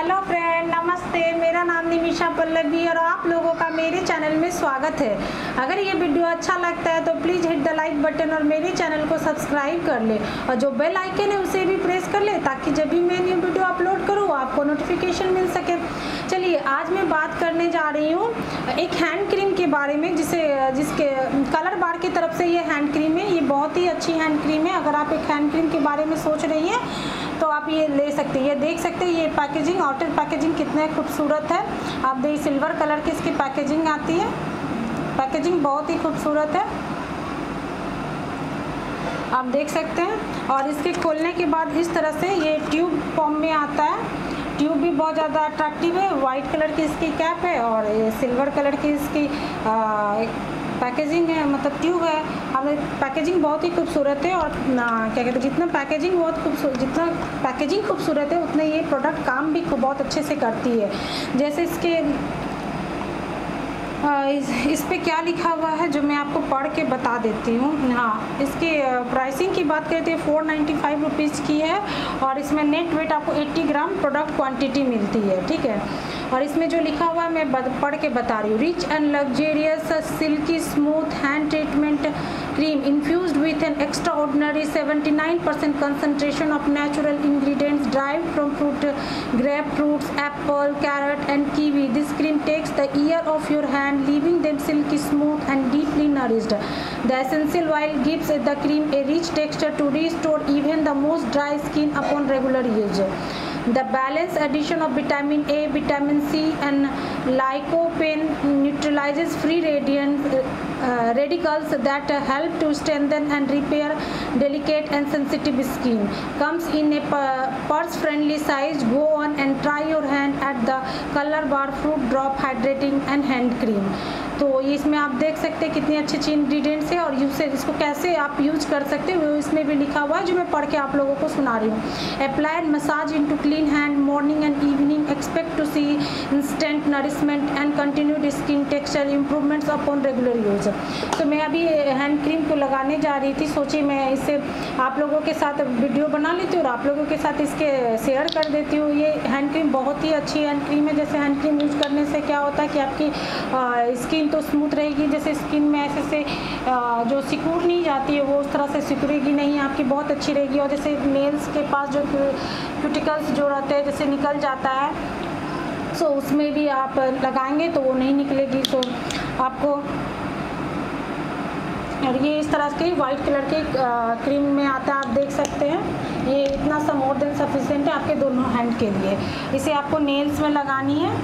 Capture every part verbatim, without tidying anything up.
Hello friend, नमस्ते। मेरा नाम निमिषा पल्लवी और आप लोगों का मेरे चैनल में स्वागत है। अगर ये वीडियो अच्छा लगता है तो please hit the like button और मेरे चैनल को सब्सक्राइब कर ले और जो बेल आइकन है उसे भी प्रेस कर ले ताकि जब भी मैं न्यू वीडियो अपलोड करूँ आपको नोटिफिकेशन मिल सके। चलिए, आज मैं बात करने जा रही हूँ एक हैंड क्रीम के बारे में जिसे जिसके कलर बार की तरफ से ये हैंड क्रीम है। ये बहुत ही अच्छी हैंड क्रीम है। अगर आप एक हैंड क्रीम के बारे में सोच रही हैं तो आप ये ले सकते हैं। ये देख सकते हैं, ये पैकेजिंग, आउटर पैकेजिंग कितने खूबसूरत है। आप देखिए, सिल्वर कलर की इसकी पैकेजिंग आती है। पैकेजिंग बहुत ही खूबसूरत है, आप देख सकते हैं। और इसके खोलने के बाद इस तरह से ये ट्यूब फॉर्म में आता है। ट्यूब भी बहुत ज़्यादा अट्रैक्टिव है। वाइट कलर की इसकी कैप है और ये सिल्वर कलर की इसकी आ, पैकेजिंग है, मतलब ट्यूब है। हमें पैकेजिंग बहुत ही खूबसूरत है और ना क्या कहते हैं, जितना पैकेजिंग बहुत खूबसूरत जितना पैकेजिंग खूबसूरत है उतना ये प्रोडक्ट काम भी बहुत अच्छे से करती है। जैसे इसके इस, इस पे क्या लिखा हुआ है जो मैं आपको पढ़ के बता देती हूँ। हाँ, इसकी प्राइसिंग की बात करते हैं, फोर नाइन्टी फाइव रुपीज़ की है और इसमें नेट वेट आपको अस्सी ग्राम प्रोडक्ट क्वांटिटी मिलती है, ठीक है। और इसमें जो लिखा हुआ है मैं पढ़ के बता रही हूँ। Rich and luxurious silky smooth hand treatment cream infused with an extraordinary seventy nine percent concentration of natural ingredients drive from fruit grape fruits apple carrot and kiwi. This cream takes the year of your hand leaving them silky smooth and deeply nourished. The essential oil gives the cream a rich texture to restore even the most dry skin upon regular use. The balanced addition of vitamin A, vitamin C and lycopene neutralizes free radiant uh, radicals that uh, help to strengthen and repair delicate and sensitive skin. Comes in a purse-friendly size. Go on and try your hand at the color bar fruit drop hydrating and hand cream. तो इसमें आप देख सकते हैं कितनी अच्छी अच्छी ingredients है और यूज इसको कैसे आप यूज कर सकते हैं वो इसमें भी लिखा हुआ है जो मैं पढ़ के आप लोगों को सुना रही हूँ। Apply and massage into clean hand morning and evening. Expect to see instant nourishment and continued skin texture improvements upon regular use. तो मैं अभी हैंड क्रीम को लगाने जा रही थी, सोची मैं इससे आप लोगों के साथ वीडियो बना लेती हूँ और आप लोगों के साथ इसके शेयर कर देती हूँ। ये हैंड क्रीम बहुत ही अच्छी हैंड क्रीम है। जैसे हैंड क्रीम यूज करने से क्या होता है कि आपकी स्किन तो स्मूथ रहेगी, जैसे स्किन में ऐसे से जो सिकुड़ नहीं जाती है वो उस तरह से सिकुड़ेगी नहीं, आपकी बहुत अच्छी रहेगी। और जैसे नेल्स के पास जो क्यूटिकल्स जो रहते हैं जैसे निकल जाता है सो उसमें भी आप लगाएंगे तो वो नहीं निकलेगी। सो आपको और ये इस तरह की वाइट कलर की क्रीम में आता है, आप देख सकते हैं। ये इतना सा मोर देन सफिशिएंट है आपके दोनों हैंड के लिए। इसे आपको नेल्स में लगानी है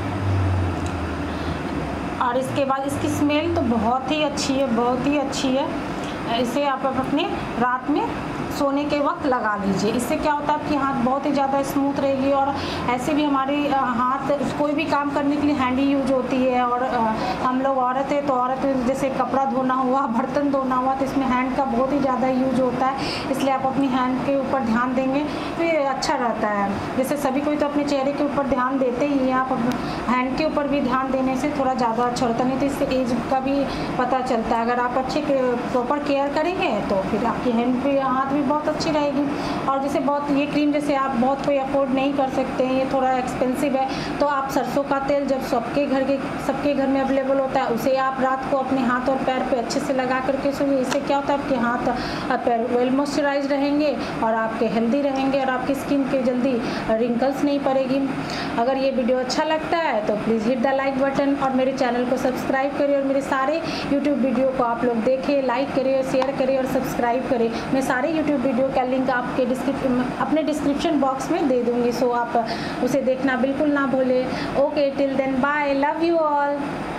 और इसके बाद इसकी स्मेल तो बहुत ही अच्छी है, बहुत ही अच्छी है। इसे आप अपने रात में सोने के वक्त लगा लीजिए। इससे क्या होता है आपकी हाथ बहुत ही ज़्यादा स्मूथ रहेगी और ऐसे भी हमारे हाथ कोई भी काम करने के लिए हैंडी यूज होती है। और हम लोग औरत है तो औरत जैसे कपड़ा धोना हुआ, बर्तन धोना हुआ तो इसमें हैंड का बहुत ही ज़्यादा यूज होता है। इसलिए आप अपनी हैंड के ऊपर ध्यान देंगे तो ये अच्छा रहता है। जैसे सभी कोई तो अपने चेहरे के ऊपर ध्यान देते ही हैं, आप हैंड के ऊपर भी ध्यान देने से थोड़ा ज़्यादा अच्छा होता है। नहीं तो इससे एज का भी पता चलता है। अगर आप अच्छे प्रॉपर केयर करेंगे तो फिर आपकी हैंड भी हाथ भी बहुत अच्छी रहेगी। और जैसे बहुत ये क्रीम जैसे आप बहुत कोई अफोर्ड नहीं कर सकते हैं, ये थोड़ा एक्सपेंसिव है, तो आप सरसों का तेल जब सबके घर के सबके घर में अवेलेबल होता है उसे आप रात को अपने हाथ और पैर पे अच्छे से लगा करके सोइए। इससे क्या होता है आपके हाथ और पैर वेल मॉइस्चराइज रहेंगे और आपके हेल्दी रहेंगे और आपकी स्किन के जल्दी रिंकल्स नहीं पड़ेगी। अगर ये वीडियो अच्छा लगता है तो please hit the like button और मेरे चैनल को सब्सक्राइब करिए और मेरे सारे यूट्यूब वीडियो को आप लोग देखें, लाइक करिए, शेयर करिए और सब्सक्राइब करें। मैं सारे यूट्यूब वीडियो का लिंक आपके डिस्क्रिप्शन अपने डिस्क्रिप्शन बॉक्स में दे दूँगी, सो आप उसे देखना बिल्कुल ना भूलें। Okay, till then bye, love you all.